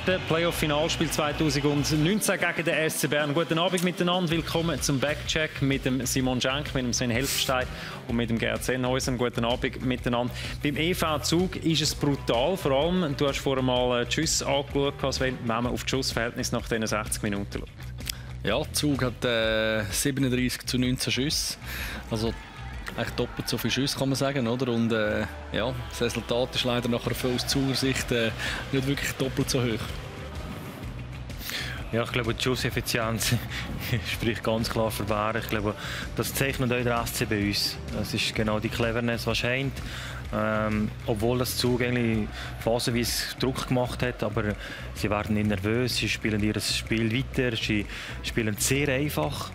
Playoff-Finalspiel 2019 gegen den SC Bern. Guten Abend miteinander, willkommen zum Backcheck mit dem Simon Schenk, mit dem Sven Helfstein und mit dem Gerd Sennhäuser. Guten Abend miteinander. Beim EV Zug ist es brutal, vor allem, du hast vorher mal die Schüsse angeschaut, Sven, wenn man auf das Schussverhältnis nach diesen 60 Minuten schaut. Ja, der Zug hat 37:19 Schüsse, also eigentlich doppelt so viele Schüsse, kann man sagen, oder? Und ja, das Resultat ist leider nachher aus Zuger Sicht nicht wirklich doppelt so hoch. Ja, ich glaube, die Schusseffizienz spricht ganz klar für Bern. Ich glaube, das zeichnet auch der SC bei uns. Es ist genau die Cleverness, die scheint. Obwohl das Zug eigentlich phasenweise Druck gemacht hat, aber sie werden nicht nervös, sie spielen ihr Spiel weiter, sie spielen sehr einfach,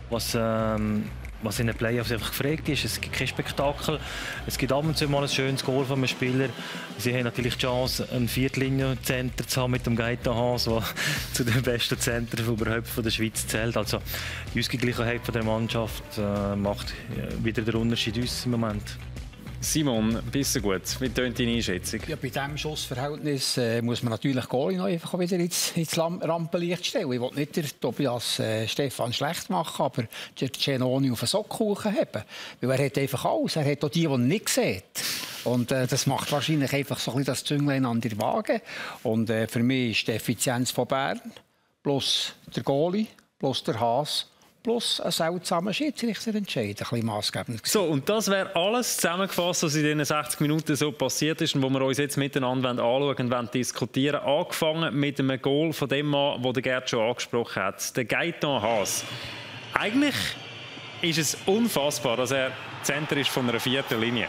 was in den Playoffs einfach gefragt ist. Es gibt kein Spektakel. Es gibt ab und zu mal ein schönes Goal von einem Spieler. Sie haben natürlich die Chance, einen Viertlinien-Center zu haben mit dem Gaeta Haas, der zu den besten Zentren überhaupt von der Schweiz zählt. Also die Ausgeglichenheit der Mannschaft macht wieder den Unterschied uns im Moment. Simon, bist du gut? Wie tönt deine Einschätzung? Ja, bei diesem Schussverhältnis muss man natürlich Goalie noch einfach wieder ins Rampenlicht stellen. Ich will nicht den Tobias Stefan schlecht machen, aber der Giannoni auf den Sockkuchen haben. Weil er hat einfach alles. Er hat auch die nicht sieht. Und das macht wahrscheinlich einfach so ein bisschen das Zünglein an der Waage. Und für mich ist die Effizienz von Bern plus der Goalie plus der Haas plus ein seltsamer Schiedsrichterentscheid, ein bisschen maßgebend. So, und das wäre alles zusammengefasst, was in diesen 60 Minuten so passiert ist und wo wir uns jetzt miteinander anschauen und diskutieren. Angefangen mit einem Goal von dem Mann, den der Gerd schon angesprochen hat, der Gaetan Haas. Eigentlich ist es unfassbar, dass er Center ist von einer 4. Linie.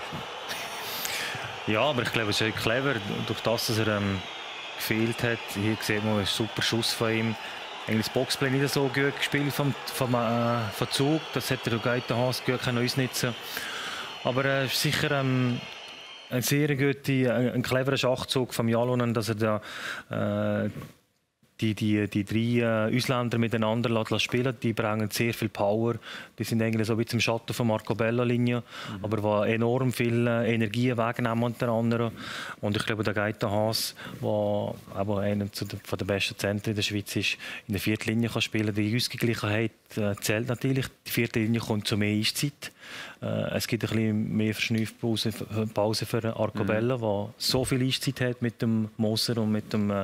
Ja, aber ich glaube, es ist clever, durch das, dass er gefehlt hat. Hier sieht man einen super Schuss von ihm. Eigentlich das Boxplay nicht so gut gespielt vom Zug. Das hätte der Gaetan Haas gut ausnutzen können. Aber es ist sicher ein sehr guter, ein cleverer Schachzug von Jalonen, dass er da die 3 Ausländer miteinander spielen. Die bringen sehr viel Power. Die sind eigentlich so wie zum Schatten von Marco Bella-Linie, aber die enorm viel Energie wegnehmen unter anderem. Und ich glaube, der Gaetan Haas, der einer der besten Zentren in der Schweiz ist, in der 4. Linie kann spielen. Die Ausgeglichenheit zählt natürlich. Die 4. Linie kommt zu mehr Eiszeit. Es gibt ein bisschen mehr Verschnaufpause für Arcobella, der so viel Eiszeit hat mit dem Moser und mit dem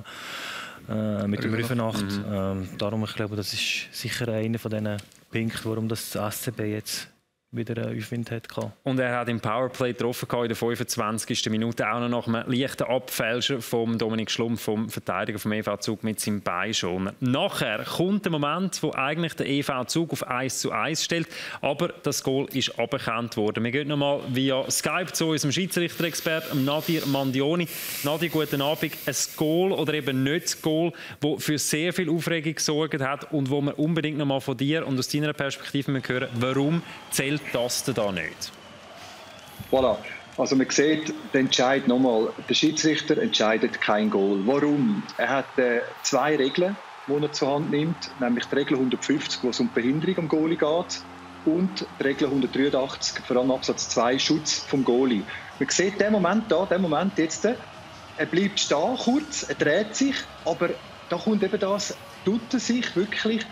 Rüfenacht. Darum, ich glaube, das ist sicher einer von diesen Punkten, warum das SCB jetzt wieder Aufwind hat. Und er hat im Powerplay getroffen in der 25. Minute, auch noch nach einem leichten Abfälscher von Dominik Schlumpf, vom Verteidiger vom EV Zug, mit seinem Bein schon. Nachher kommt der Moment, wo eigentlich der EV Zug auf 1:1 stellt, aber das Goal ist aberkannt worden. Wir gehen nochmal via Skype zu unserem Schiedsrichter-Experten Nadir Mandioni. Nadir, guten Abend. Ein Goal oder eben nicht das Goal, das für sehr viel Aufregung gesorgt hat und wo wir unbedingt nochmal von dir und aus deiner Perspektive hören, warum zählt das da nicht? Voilà. Also man sieht den Entscheid nochmal. Der Schiedsrichter entscheidet kein Goal. Warum? Er hat 2 Regeln, die er zur Hand nimmt, nämlich die Regel 150, wo es um die Behinderung am Goalie geht, und die Regel 183, vor allem Absatz 2, Schutz vom Goalie. Man sieht den Moment jetzt, er bleibt stehen kurz, er dreht sich, aber da kommt eben das, tut er sich wirklich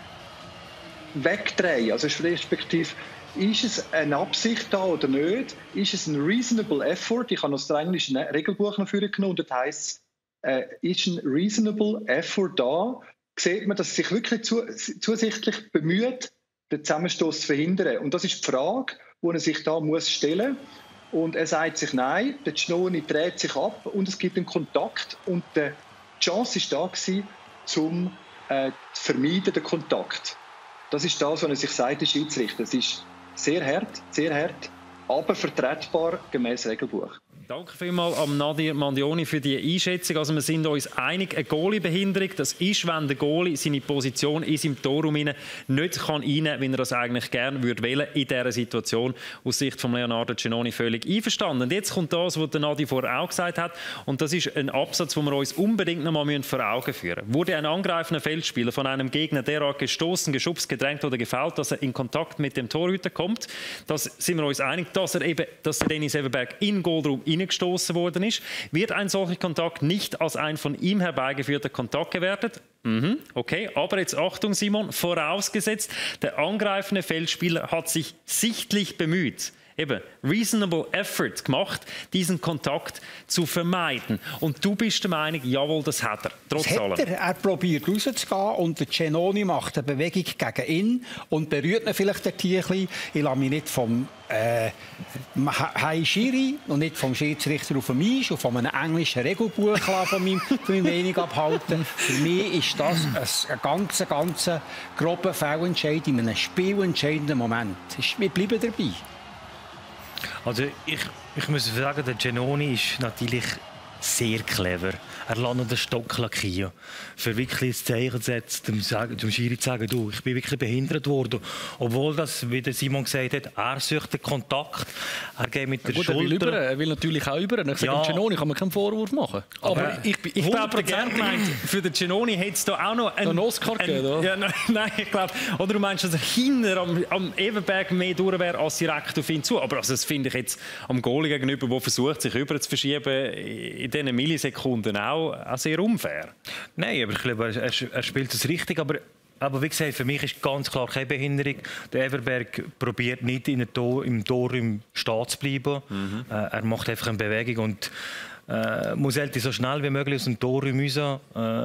wegdrehen, also respektive ist es eine Absicht da oder nicht? Ist es ein reasonable effort? Ich habe aus dem englischen Regelbuch noch vorgenommen und das heisst, ist ein reasonable effort da? Sieht man, dass er sich wirklich zusätzlich bemüht, den Zusammenstoß zu verhindern? Und das ist die Frage, die er sich da stellen muss. Und er sagt sich nein, der Giannoni dreht sich ab und es gibt einen Kontakt. Und die Chance war da, um zu vermeiden, den Kontakt. Das ist das, was er sich sagt, der Schiedsrichter. Es ist sehr hart, aber vertretbar gemäß Regelbuch. Danke vielmals an Nadir Mandioni für die Einschätzung. Also wir sind uns einig, eine Goalie-Behinderung, das ist, wenn der Goalie seine Position in seinem Torraum nicht reinnehmen kann, wie er das eigentlich gerne würde wollen in dieser Situation. Aus Sicht von Leonardo Giannoni völlig einverstanden. Und jetzt kommt das, was der Nadir vorher auch gesagt hat. Und das ist ein Absatz, den wir uns unbedingt noch mal vor Augen führen müssen. Wurde ein angreifender Feldspieler von einem Gegner derart gestoßen, geschubst, gedrängt oder gefoult, dass er in Kontakt mit dem Torhüter kommt, das sind wir uns einig, dass er Dennis Everberg in den Goalraum reingestoßen worden ist, wird ein solcher Kontakt nicht als ein von ihm herbeigeführter Kontakt gewertet. Okay, aber jetzt Achtung, Simon, vorausgesetzt, der angreifende Feldspieler hat sich sichtlich bemüht, eben reasonable effort gemacht, diesen Kontakt zu vermeiden. Und du bist der Meinung, jawohl, das hat er, trotz allem. Er probiert rauszugehen und der Giannoni macht eine Bewegung gegen ihn und berührt ihn vielleicht ein bisschen. Ich lasse mich nicht vom Schiri und nicht vom Schiedsrichter auf dem Eis und von einem englischen Regelbuch von meiner Meinung abhalten. Für mich ist das ein ganz grober Fehlentscheid in einem spielentscheidenden Moment. Wir bleiben dabei. Also ich muss sagen, der Giannoni ist natürlich sehr clever. Er lässt noch den Stock lackieren, für wirklich ein Zeichen zu setzen, dem Schiri zu sagen, du, ich bin wirklich behindert worden. Obwohl das, wie der Simon gesagt hat, er sucht den Kontakt, er geht mit der Schulter. Er will natürlich auch über. Ich sage, Giannoni kann man keinen Vorwurf machen. Aber ich glaube, gerne gemeint, für den Giannoni hätte es da auch noch einen Oscar gegeben, oder? Ja, nein, ich glaube. Oder du meinst, dass er hinten am Everberg mehr durch wäre als direkt auf ihn zu. Aber also, das finde ich jetzt am Goalie gegenüber, der versucht, sich über zu verschieben, in diesen Millisekunden auch sehr unfair. Nein, aber ich glaube, er spielt es richtig. Aber wie gesagt, für mich ist ganz klar keine Behinderung. Der Everberg probiert nicht im Tor stehen zu bleiben. Er macht einfach eine Bewegung und muss halt so schnell wie möglich aus dem Tor müssen.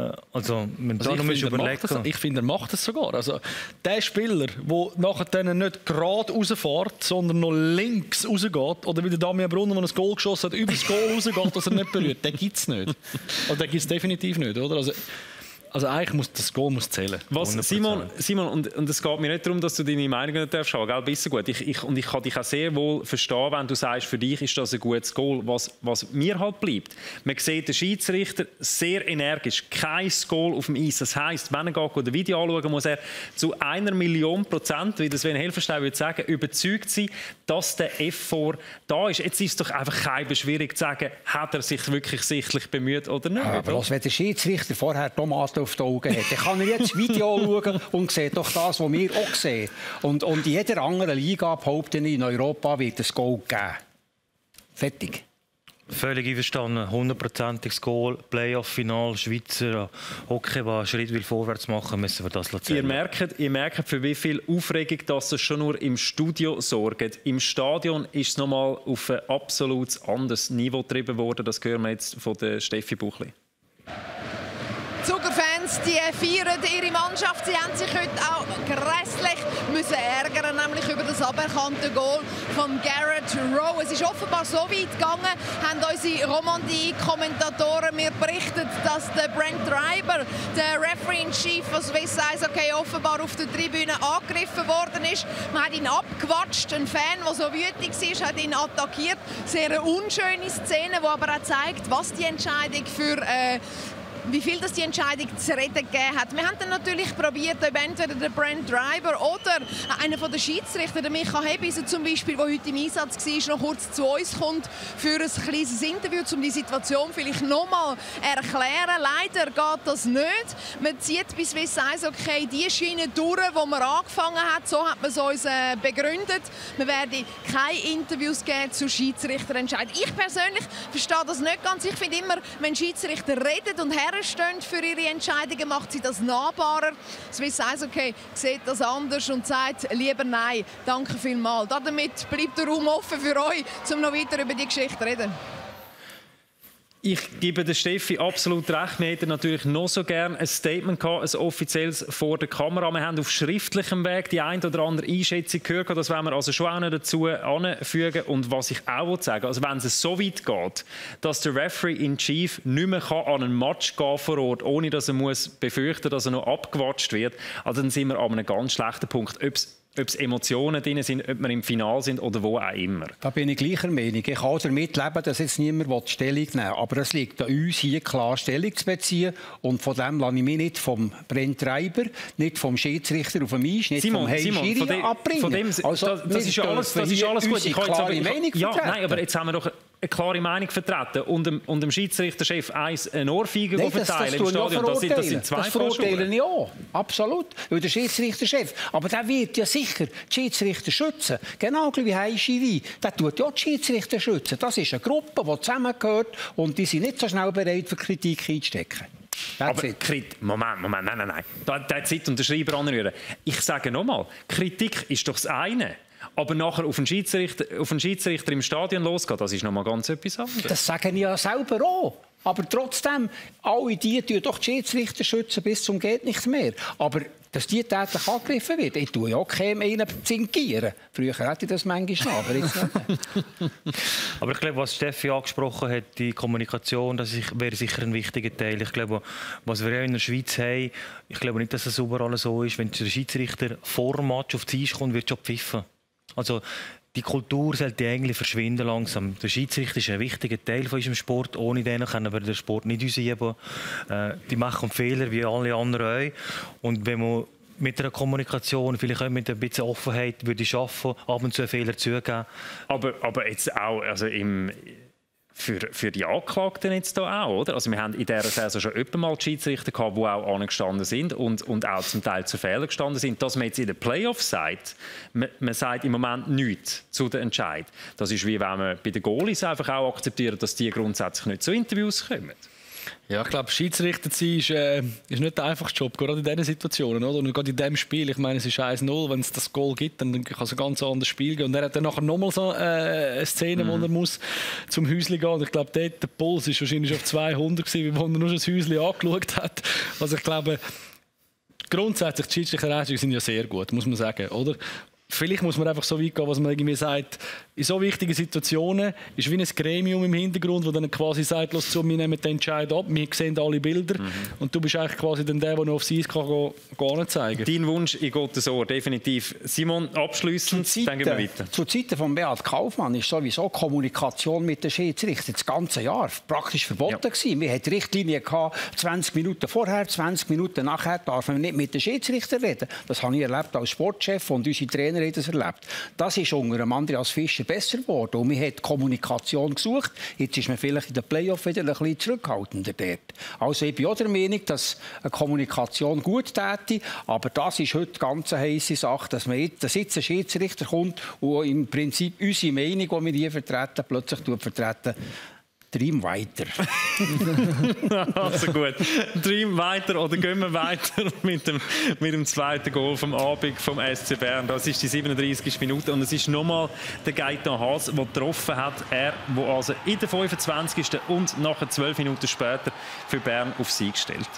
Ich finde, er macht es sogar. Also, der Spieler, der nachher nicht gerade rausfährt, sondern noch links rausgeht, oder wie der Damian Brunner, der ein Goal geschossen hat, über das Goal rausgeht, dass er nicht berührt, den gibt es nicht. Also, den gibt es definitiv nicht. Oder? Also eigentlich muss das Goal zählen. Simon, und es geht mir nicht darum, dass du deine Meinung nicht darfst haben, gell? Bist du gut. Ich kann dich auch sehr wohl verstehen, wenn du sagst, für dich ist das ein gutes Goal. Was mir halt bleibt, man sieht den Schiedsrichter sehr energisch, kein Goal auf dem Eis. Das heisst, wenn er geht, das Video anschauen, muss er zu 1.000.000%, wie das Sven Helfenstein würde sagen, überzeugt sein, dass der Effort da ist. Jetzt ist es doch einfach kein schwierig zu sagen, hat er sich wirklich sichtlich bemüht oder nicht. Aber wenn der Schiedsrichter vorher Tomaten auf die Augen hat, dann kann er jetzt das Video schauen und sieht doch das, was wir auch sehen. Und in jeder anderen Liga, behaupte ich, in Europa wird es Goal geben. Fertig. Völlig einverstanden. 100%iges Goal, Playoff-Final, Schweizer Hockey, der einen Schritt vorwärts machen, müssen wir das erzählen. Ihr merkt, für wie viel Aufregung das schon nur im Studio sorgt. Im Stadion ist es nochmal auf ein absolut anderes Niveau getrieben worden. Das hören wir jetzt von der Steffi Buchli. Zugerfans, die feiern ihre Mannschaft. Sie haben sich heute auch grässlich müssen ärgern, nämlich über das aberkannte Goal von Garrett Rowe. Es ist offenbar so weit gegangen, haben unsere Romandie-Kommentatoren mir berichtet, dass der Brent Reiber, der Referee-in-Chief von Swiss Eishockey, offenbar auf der Tribüne angegriffen worden ist. Man hat ihn abgewatscht. Ein Fan, der so wütig war, hat ihn attackiert. Sehr eine unschöne Szene, die aber auch zeigt, was die Entscheidung für wie viel das die Entscheidung zu reden gegeben hat. Wir haben dann natürlich probiert, ob entweder der Brent Reiber oder einer der Schiedsrichter, der Micha Hebise zum Beispiel, der heute im Einsatz war, noch kurz zu uns kommt für ein kleines Interview, um die Situation vielleicht noch mal erklären. Leider geht das nicht. Man zieht bei Swiss Eishockey die Schiene durch, die man angefangen hat. So hat man es uns begründet. Wir werden keine Interviews geben zu Schiedsrichterentscheidungen. Ich persönlich verstehe das nicht ganz. Ich finde immer, wenn Schiedsrichter reden und stehen für ihre Entscheidungen, macht sie das nahbarer. Swiss Eishockey sieht das anders und sagt lieber nein. Danke vielmals. Damit bleibt der Raum offen für euch, um noch weiter über die Geschichte zu reden. Ich gebe der Steffi absolut recht. Wir hätten natürlich noch so gerne ein Statement gehabt, ein offizielles vor der Kamera. Wir haben auf schriftlichem Weg die ein oder andere Einschätzung gehört. Das werden wir also schon auch noch dazu anfügen. Und was ich auch sagen will, also wenn es so weit geht, dass der Referee-in-Chief nicht mehr an einen Match gehen vor Ort, ohne dass er muss befürchten, dass er noch abgewatscht wird, also dann sind wir an einem ganz schlechten Punkt. Ob es Emotionen drin sind, ob wir im Finale sind oder wo auch immer. Da bin ich gleicher Meinung. Ich kann damit leben, dass jetzt niemand Stellung nehmen will. Aber es liegt an uns, hier klar Stellung zu beziehen. Und von dem lasse ich mich nicht vom Brent Reiber, nicht vom Schiedsrichter auf dem Eis, nicht vom Schiri abbringen. Das ist alles gut. Ich kann klare Meinung vertreten. Nein, aber jetzt haben wir doch eine klare Meinung vertreten und dem Schiedsrichterchef eine Ohrfeige verteilen im Stadion. Das sind zwei Das verurteilen ich auch. Absolut. Weil der Schiedsrichterchef, aber der wird ja sicher die Schiedsrichter schützen. Genau wie Heischiri. Der tut ja die Schiedsrichter schützen. Das ist eine Gruppe, die zusammengehört und die sind nicht so schnell bereit, für Kritik einzustecken. Aber Moment, nein. Da hat Zeit und der Schreiber anrühren. Ich sage nochmal, Kritik ist doch das eine. Aber nachher auf einen Schiedsrichter im Stadion losgehen, das ist noch mal ganz etwas anderes. Das sagen ich ja selber auch. Aber trotzdem, alle die tun doch die Schiedsrichter schützen bis zum geht nicht mehr. Aber dass die tätlich angegriffen wird, ich tue ja auch keinem einen zinkieren. Früher hätte ich das manchmal noch, aber jetzt nicht. Aber ich glaube, was Steffi angesprochen hat, die Kommunikation, das wäre sicher ein wichtiger Teil. Ich glaube, was wir in der Schweiz haben, ich glaube nicht, dass das überall so ist. Wenn der Schiedsrichter vor dem Match auf die Eis kommt, wird schon gepfiffen. Also die Kultur sollte eigentlich verschwinden langsam. Der Schiedsrichter ist ein wichtiger Teil von unserem Sport. Ohne den können wir den Sport nicht ausüben. Die machen Fehler wie alle anderen auch. Und wenn man mit einer Kommunikation, vielleicht auch mit ein bisschen Offenheit würde schaffen, ab und zu einen Fehler zugeben. Aber jetzt auch also für die Anklagten jetzt da auch, oder? Also wir haben in dieser Saison schon öfter mal Schiedsrichter gehabt, die auch angestanden sind und auch zum Teil zu Fehlern gestanden sind. Dass man jetzt in den Playoffs sagt, man sagt im Moment nichts zu den Entscheid. Das ist wie wenn man bei den Goalies einfach auch akzeptiert, dass die grundsätzlich nicht zu Interviews kommen. Ja, ich glaube, Schiedsrichter zu sein ist nicht der einfachste Job, gerade in diesen Situationen. Oder? Und gerade in diesem Spiel, ich meine, es ist 1-0, wenn es das Goal gibt, dann kann es ein ganz anderes Spiel gehen. Und er hat dann nachher nochmal so eine Szene, wo er muss zum Häuschen gehen. Und ich glaube, dort der Puls war wahrscheinlich auf 200 gewesen, wo er nur das Häuschen angeschaut hat. Also ich glaube, grundsätzlich, die Schiedsrichter sind ja sehr gut, muss man sagen, oder? Vielleicht muss man einfach so weit gehen, was man irgendwie sagt, in so wichtigen Situationen ist wie ein Gremium im Hintergrund, das dann quasi sagt, los zu, wir nehmen den Entscheid ab, wir sehen alle Bilder und du bist eigentlich quasi dann der noch aufs Eis kann zeigen. Dein Wunsch in Gottes Ohr, definitiv. Simon, abschliessend, dann gehen wir weiter. Zu Zeiten von Beat Kaufmann ist sowieso Kommunikation mit den Schiedsrichtern das ganze Jahr praktisch verboten gewesen. Wir hatten Richtlinien gehabt, 20 Minuten vorher, 20 Minuten nachher darf man nicht mit den Schiedsrichtern reden. Das habe ich erlebt als Sportchef und unsere Trainer haben das erlebt. Das ist unter Andreas Fischer besser geworden und man hat Kommunikation gesucht. Jetzt ist man vielleicht in den Playoffs wieder ein bisschen zurückhaltender dort. Also ich bin auch der Meinung, dass eine Kommunikation gut täte, aber das ist heute eine ganz heisse Sache, dass jetzt ein Schiedsrichter kommt und im Prinzip unsere Meinung, die wir hier vertreten, plötzlich vertreten. Dream weiter. Also gut. Dream weiter oder gehen wir weiter mit dem zweiten Goal vom Abend vom SC Bern. Das ist die 37. Minute und es ist nochmal der Gaëtan Haas, der getroffen hat. Er, der also in der 25. und nachher 12 Minuten später für Bern auf Sieg stellt.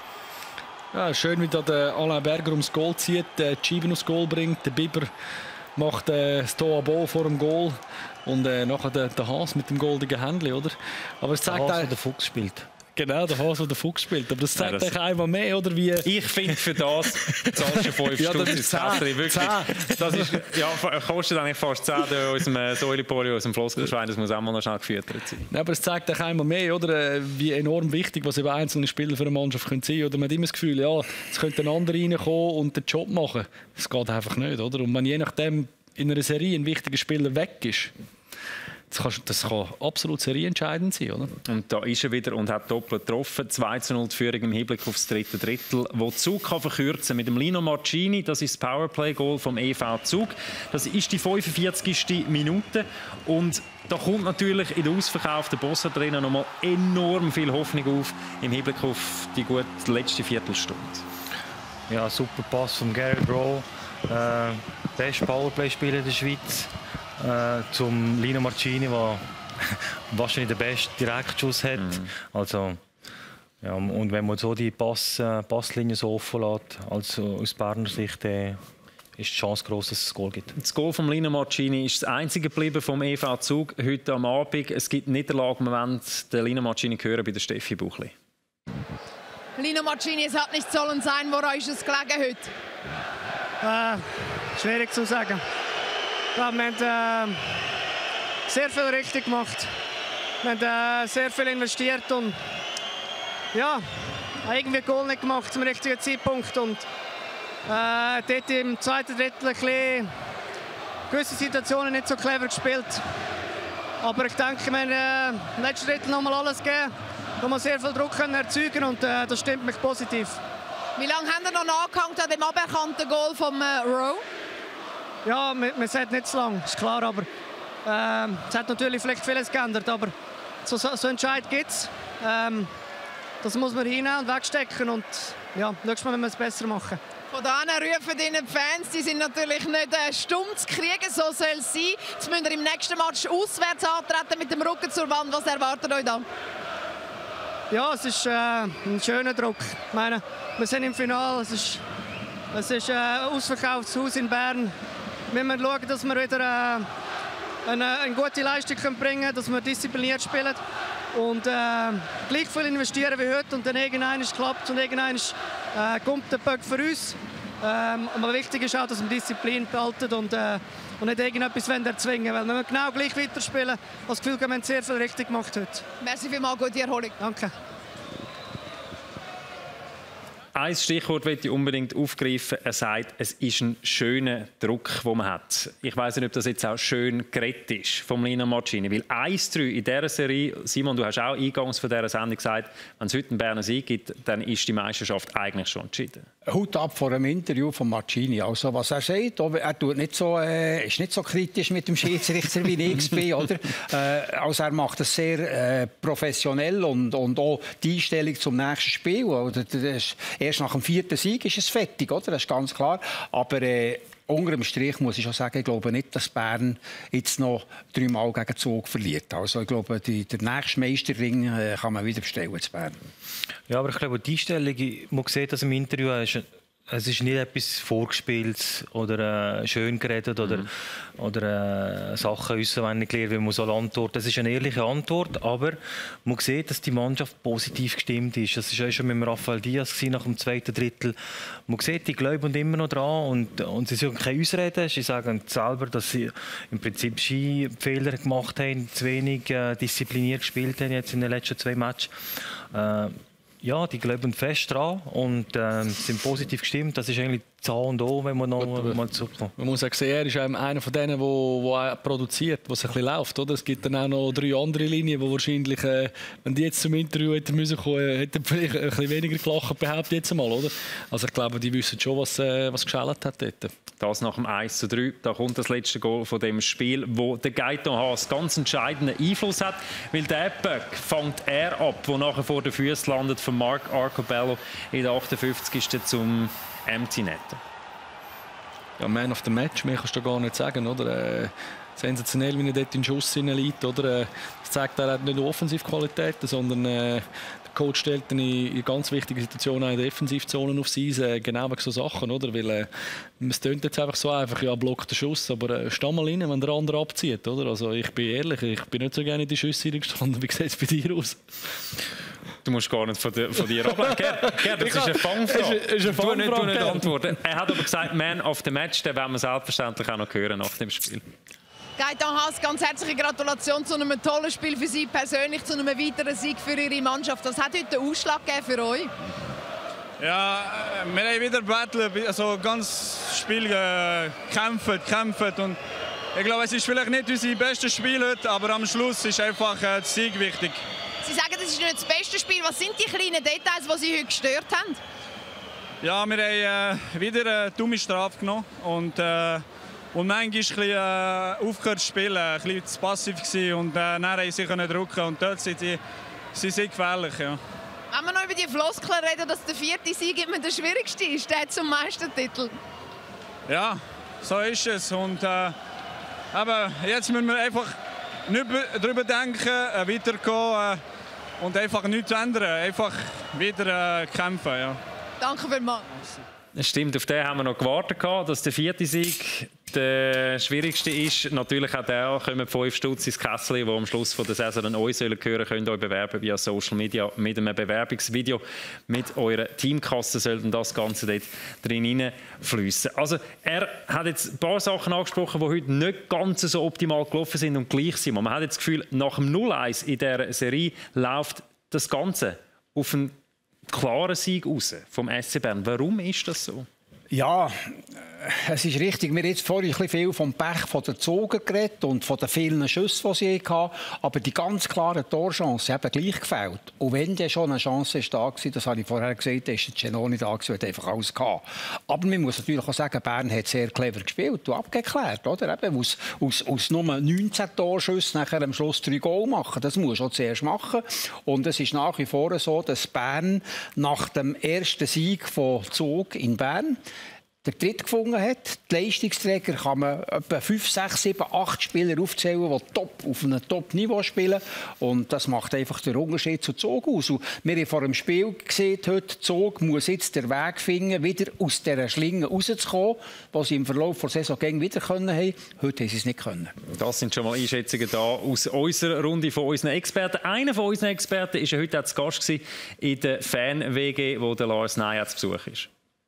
Ja, schön, wie da der Alain Berger ums Goal zieht, die Scheiben aufs Goal bringt. Der Biber macht das Tor am Ball vor dem Goal. Und nachher der Haas mit dem goldenen Händchen, oder? Aber es zeigt der Haas, der Fuchs spielt. Genau, der Haas, der Fuchs spielt. Aber das zeigt euch einmal mehr, oder? Wie ich finde, für das zahlst du 5 Stunden ins Kästchen. Wirklich. Das ist, kostet eigentlich fast 10 aus dem Säulepolio, aus dem Floskelschwein. Das muss auch mal noch schnell gefüttert sein. Ja, aber es zeigt euch einmal mehr, oder? Wie enorm wichtig, was eben einzelne Spieler für eine Mannschaft sein können. Oder man hat immer das Gefühl, ja, es könnte ein anderer reinkommen und den Job machen. Das geht einfach nicht, oder? Und wenn je nachdem in einer Serie ein wichtiger Spieler weg ist, das kann absolut serienentscheidend sein, oder? Und da ist er wieder und hat doppelt getroffen. 2:0 die Führung im Hinblick aufs dritte Drittel, wo Zug kann verkürzen mit dem Lino Marcini. Das ist das Powerplay-Goal vom EV Zug. Das ist die 45. Minute und da kommt natürlich in der ausverkauften Boss-Arena noch mal enorm viel Hoffnung auf im Hinblick auf die gute letzte Viertelstunde. Ja, super Pass von Garrett Rowe. Beste Powerplay-Spieler der Schweiz. Zum Lino Marcini, der wahrscheinlich den besten Direktschuss hat. Also, ja, und wenn man so die Passlinie so offen lässt, also aus Berner Sicht, ist die Chance groß, dass es ein Goal gibt. Das Goal von Lino Marcini ist das einzige geblieben vom EV Zug heute am Abend. Es gibt Niederlagen im Moment. Den Lino Marcini hören bei der Steffi Buchli. Lino Marcini, es hat nicht sollen sein. Woran ist es gelegen heute? Schwierig zu sagen. Wir haben sehr viel richtig gemacht. Wir haben sehr viel investiert und ja, irgendwie Goal nicht gemacht zum richtigen Zeitpunkt. Und dort im zweiten Drittel ein bisschen gewisse Situationen nicht so clever gespielt. Aber ich denke, wir haben im letzten Drittel noch mal alles gegeben. Wir haben sehr viel Druck erzeugen und das stimmt mich positiv. Wie lange haben Sie noch nachgehangen an dem aberkannten Goal von Rowe? Ja, man sagt nicht so lange, ist klar, aber es hat natürlich vielleicht vieles geändert, aber so Entscheid gibt es. Das muss man hinein und wegstecken und ja, nächstes Mal müssen wir es besser machen. Von da rufen Ihnen die Fans, die sind natürlich nicht stumm zu kriegen, so soll es sein. Jetzt müsst ihr im nächsten Match auswärts antreten mit dem Rücken zur Wand. Was erwartet euch da? Ja, es ist ein schöner Druck. Ich meine, wir sind im Finale, es ist ein ausverkauftes Haus in Bern. Wir müssen schauen, dass wir wieder eine gute Leistung bringen können, dass wir diszipliniert spielen und gleich viel investieren wie heute und dann irgendwann klappt und irgendwann kommt der Böck für uns. Aber wichtig ist auch, dass wir Disziplin behalten und nicht irgendetwas erzwingen wollen. Weil wenn wir genau gleich weiterspielen, habe ich das Gefühl, wir haben sehr viel richtig gemacht heute. Merci vielmals, gute Erholung. Danke. Ein Stichwort möchte ich unbedingt aufgreifen. Er sagt, es ist ein schöner Druck, den man hat. Ich weiss nicht, ob das jetzt auch schön geredet ist vom Lino Marchini. Weil 1-3 in dieser Serie, Simon, du hast auch eingangs von dieser Sendung gesagt, wenn es heute einen Berner Sieg gibt, dann ist die Meisterschaft eigentlich schon entschieden. Hut ab vor einem Interview von Marchini. Also, was er sagt, er tut nicht so, ist nicht so kritisch mit dem Schiedsrichter wie ich bin, oder? Also er macht das sehr professionell und auch die Einstellung zum nächsten Spiel. Oder? Erst nach dem 4. Sieg ist es fertig, oder? Das ist ganz klar. Aber unter dem Strich muss ich schon sagen, ich glaube nicht, dass Bern jetzt noch 3 Mal gegen Zug verliert. Also ich glaube, der nächste Meisterring kann man wieder bestellen zu Bern. Ja, aber ich glaube, die Einstellung, man sieht das im Interview, es ist nicht etwas vorgespielt oder schön geredet oder Sachen auswendig gelernt, wie man so antwortet. Das ist eine ehrliche Antwort, aber man sieht, dass die Mannschaft positiv gestimmt ist. Das war ja schon mit Rafael Diaz nach dem 2. Drittel. Man sieht, die glauben immer noch dran und sie suchen keine Ausreden. Sie sagen selber, dass sie im Prinzip Skifehler gemacht haben, zu wenig diszipliniert gespielt haben jetzt in den letzten 2 Matches. Ja, die glauben fest dran und sind positiv gestimmt. Das ist eigentlich das A und O, wenn man noch mal zurückkommt. Man muss auch sehen, er ist einer von denen, der produziert, wo es ein bisschen läuft. Oder? Es gibt dann auch noch 3 andere Linien, die wahrscheinlich, wenn die jetzt zum Interview hätten müssen kommen, hätten vielleicht ein bisschen weniger gelacht, behauptet jetzt mal, oder? Also ich glaube, die wissen schon, was geschält hat dort. Das nach dem 1:3. Da kommt das letzte Goal von dem Spiel, wo der Gaetan Haas ganz entscheidenden Einfluss hat, weil der Böck fängt er ab, wo nachher vor den Füßen landet von Mark Arcobello in der 58. zum Empty Net. Ja, Man of the Match, mehr kannst du gar nicht sagen, oder? Sensationell, wie er dort in den Schuss hineinliegt, oder? Das zeigt, er hat nicht nur Offensivqualitäten, sondern der Coach stellt dann in ganz wichtigen Situationen auch in Defensivzonen aufs Eis, genau wegen so Sachen, oder? Weil es tönt jetzt einfach so einfach, ja, blockt den Schuss, aber steh mal rein, wenn der andere abzieht, oder? Also ich bin ehrlich, ich bin nicht so gerne in die Schüsse gestanden. Wie sieht es bei dir aus? Du musst gar nicht von dir ablenken. Gerd, das ist eine Fangfrage. Du nicht antworten. Er hat aber gesagt, Man of the Match, den werden wir selbstverständlich auch noch hören nach dem Spiel. Gaetan Haas, ganz herzliche Gratulation zu einem tollen Spiel für Sie persönlich, zu einem weiteren Sieg für Ihre Mannschaft. Was hat heute den Ausschlag gegeben für euch? Ja, wir haben wieder gebettelt, also ganz Spiel gekämpft und ich glaube, es ist vielleicht nicht unser bestes Spiel heute, aber am Schluss ist einfach der Sieg wichtig. Sie sagen, das ist nicht das beste Spiel. Was sind die kleinen Details, die Sie heute gestört haben? Ja, wir haben wieder eine dumme Strafe genommen und manchmal ein bisschen aufgehört zu spielen, ein bisschen zu passiv gewesen und dann haben sie drücken können und dort sind sie gefährlich. Ja. Wenn wir noch über die Floskeln reden, dass der 4. Sieg immer der schwierigste ist, der zum Meistertitel. Ja, so ist es und aber jetzt müssen wir einfach nicht darüber denken, weitergehen und einfach nichts ändern, einfach wieder kämpfen. Ja. Danke vielmals. Es stimmt, auf den haben wir noch gewartet, dass der 4. Sieg der schwierigste ist. Natürlich auch der kommen 5 Stutz ins Kessel, die am Schluss der Saison dann euch hören sollen, könnt euch bewerben via Social Media mit einem Bewerbungsvideo. Mit eurer Teamkasse sollten das Ganze dort drin hineinfließen. Also er hat jetzt ein paar Sachen angesprochen, die heute nicht ganz so optimal gelaufen sind und gleich sind. Man hat jetzt das Gefühl, nach dem 0-1 in dieser Serie läuft das Ganze auf einen klaren Sieg raus vom SC Bern. Warum ist das so? Ja, Es ist richtig, wir haben jetzt vorhin ein bisschen viel vom Pech von den Zogen geredet und von den vielen Schüssen, die sie hatten. Aber die ganz klaren Torchancen haben gleich gefällt. Und wenn dann schon eine Chance ist da war, das habe ich vorher gesagt, ist der Cenoni da gewesen, hat einfach alles gehabt. Aber man muss natürlich auch sagen, Bern hat sehr clever gespielt und abgeklärt. Oder? Eben aus nur 19 Torschüssen nachher am Schluss 3 Goal machen. Das muss man zuerst machen. Und es ist nach wie vor so, dass Bern nach dem ersten Sieg von Zug in Bern der Dritt gefunden hat. Die Leistungsträger kann man etwa 5, 6, 7, 8 Spieler aufzählen, die auf einem Top-Niveau spielen. Und das macht einfach den Unterschied zu Zug aus. Und wir haben vor dem Spiel gesehen, heute, Zug muss jetzt den Weg finden, wieder aus dieser Schlinge rauszukommen, was sie im Verlauf der Saison wieder können haben. Heute haben sie es nicht können. Das sind schon mal Einschätzungen da aus unserer Runde von unseren Experten. Einer von unseren Experten war heute auch zu Gast in der Fan-WG, wo der Lars Neyert zu Besuch ist.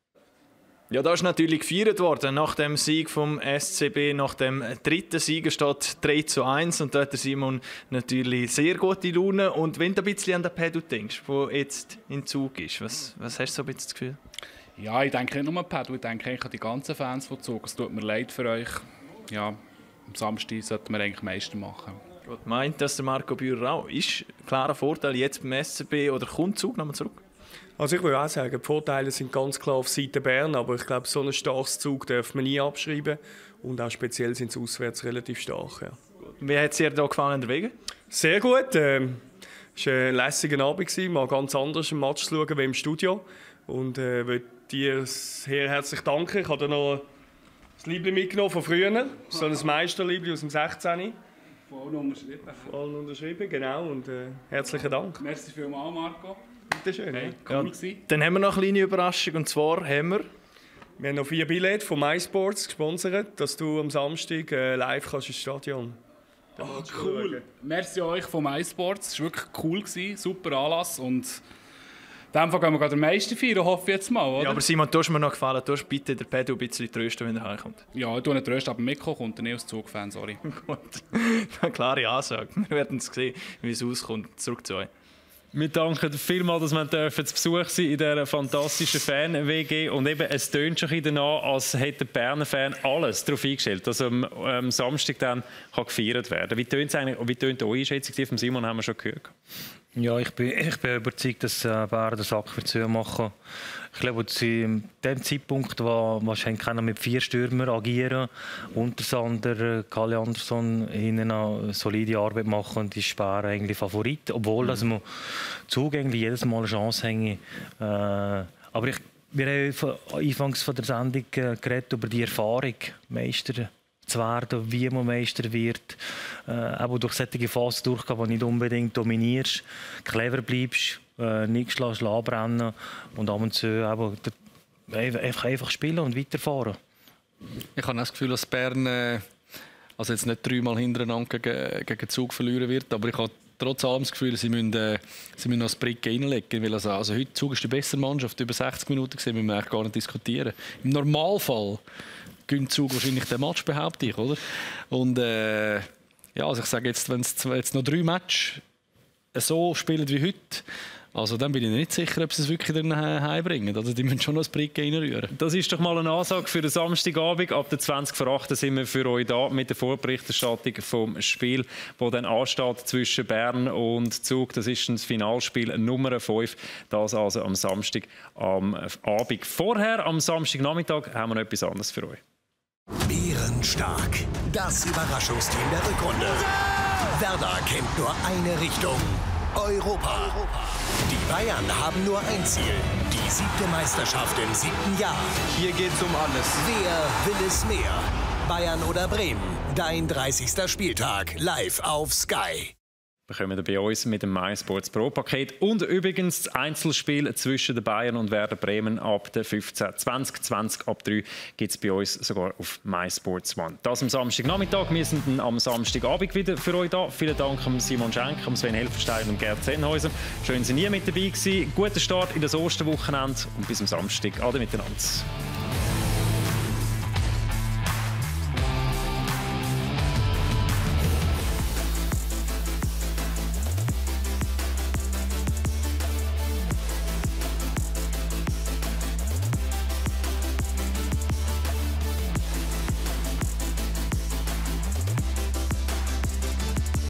Ja, da ist natürlich gefeiert worden nach dem Sieg vom SCB, nach dem dritten Sieg steht 3:1 und da hat der Simon natürlich sehr gute Laune. Und wenn du ein bisschen an den Pedro denkst, der jetzt in Zug ist, was hast du so ein bisschen das Gefühl? Ja, ich denke nicht nur an Pedro, ich denke eigentlich an die ganzen Fans von Zug. Es tut mir leid für euch. Ja, am Samstag sollten wir eigentlich Meister machen. Meint das der Marco Bührer auch? Ist ein klarer Vorteil jetzt beim SCB oder kommt Zug nochmal zurück? Also ich würde auch sagen, die Vorteile sind ganz klar auf Seite Bern, aber ich glaube, so einen starken Zug darf man nie abschreiben und auch speziell sind sie auswärts relativ stark. Ja. Wie hat es dir hier gefallen in der Wege? Sehr gut. Es war ein lässiger Abend, mal ganz anders im Match zu schauen wie im Studio. Und ich möchte dir sehr herzlich danken. Ich habe dir noch das Liebling mitgenommen von früher, so ein Meisterliebling aus dem 16. Voll unterschrieben. Voll unterschrieben, genau. Und herzlichen Dank. Merci vielmals, Marco. Bitte schön. Hey, cool gewesen. Dann haben wir noch eine kleine Überraschung und zwar haben wir noch 4 Billette von MySports gesponsert, dass du am Samstag live kannst ins Stadion. Oh, cool. Merci euch von MySports. Es war wirklich cool gewesen, super Anlass und in dem Fall gehen wir den meisten feiern, hoffe ich jetzt mal, oder? Ja, aber Simon, du hast mir noch gefallen. Du hast bitte den Pedro ein bisschen trösten, wenn er heimkommt. Ja, ich tue nicht trösten, aber Mikko kommt nicht als Zugfan, sorry. Gut, eine klare Ansage. Wir werden es sehen, wie es auskommt. Zurück zu euch. Wir danken vielmals, dass wir zu Besuch sein in dieser fantastischen Fan-WG. Und eben, es tönt schon danach, als hätte der Berner Fan alles darauf eingestellt, dass am Samstag dann gefeiert werden kann. Wie tönt es eigentlich? Wie tönt eure Einschätzung? Von Simon haben wir schon gehört. Ja, ich bin überzeugt, dass Bern den Sack für zu machen. Ich glaube, dass sie an dem Zeitpunkt, wo wahrscheinlich mit 4 Stürmern agieren, Untersander, Kalle Andersson hinten eine solide Arbeit machen und ist Bern eigentlich Favorit, obwohl dass wir Zug eigentlich jedes Mal eine Chance haben. Aber wir haben anfangs von der Sendung geredet über die Erfahrung, Meister zu werden, wie man Meister wird, aber durch solche Phasen durchgehen, wo nicht unbedingt dominierst, clever bleibst, nichts anbrennen und ab und zu einfach spielen und weiterfahren. Ich habe das Gefühl, dass Bern also jetzt nicht 3-mal hintereinander gegen Zug verlieren wird, aber ich habe trotz allem das Gefühl, sie müssen noch das Brick reinlegen. Weil also heute Zug ist die bessere Mannschaft, über 60 Minuten gesehen, müssen wir eigentlich gar nicht diskutieren. Im Normalfall gewinnt Zug wahrscheinlich den Match, behaupte ich, oder? Und ja, also ich sage jetzt, wenn es jetzt noch 3 Matches so spielen wie heute, also dann bin ich nicht sicher, ob sie es wirklich dann heimbringen. Also die müssen schon noch das Brick reinrühren. Das ist doch mal eine Ansage für den Samstagabend. Ab der 20:08 sind wir für euch da mit der Vorberichterstattung vom Spiel, das dann ansteht zwischen Bern und Zug. Das ist das Finalspiel Nummer 5. Das also am Samstag am Abend. Vorher, am Samstagnachmittag, haben wir noch etwas anderes für euch. Bärenstark. Das Überraschungsteam der Rückrunde. Werder kennt nur eine Richtung. Europa. Die Bayern haben nur ein Ziel. Die 7. Meisterschaft im 7. Jahr. Hier geht's um alles. Wer will es mehr? Bayern oder Bremen? Dein 30. Spieltag. Live auf Sky. Bekommen wir bei uns mit dem MySports Pro-Paket. Und übrigens das Einzelspiel zwischen den Bayern und Werder Bremen ab der 15:20 ab 3 gibt es bei uns sogar auf MySports One. Das am Samstagnachmittag. Wir sind dann am Samstagabend wieder für euch da. Vielen Dank Simon Schenk, Sven Helferstein und Gerd Sennhäuser. Schön, dass ihr nie mit dabei gewesen. Guten Start in das Osterwochenende und bis am Samstag. Ade miteinander.